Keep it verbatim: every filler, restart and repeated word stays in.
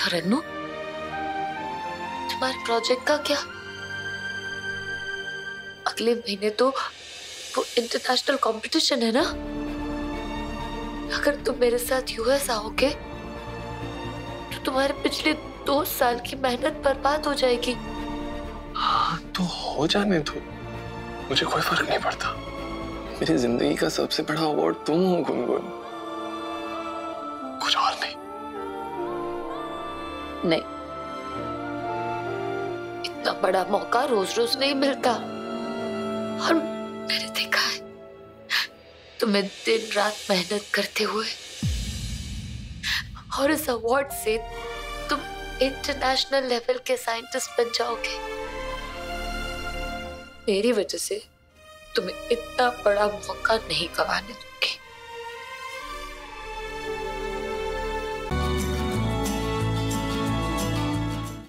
और अन्नू, तुम्हारे प्रोजेक्ट का क्या? अगले महीने तो वो इंटरनेशनल कंपटीशन है ना? अगर तुम मेरे साथ यूएस आओगे तो तुम्हारे पिछले दो साल की मेहनत बर्बाद हो जाएगी। हाँ तो हो जाने दो, मुझे कोई फर्क नहीं पड़ता। मेरी जिंदगी का सबसे बड़ा अवार्ड तुम हो गुनगुन, कुछ और नहीं। नहीं, इतना बड़ा मौका रोज रोज नहीं मिलता। और मैंने देखा है तुम्हें दिन रात मेहनत करते हुए, और इस अवार्ड से तुम इंटरनेशनल लेवल के साइंटिस्ट बन जाओगे। मेरी वजह से तुम्हें इतना बड़ा मौका नहीं गंवाने दूंगी।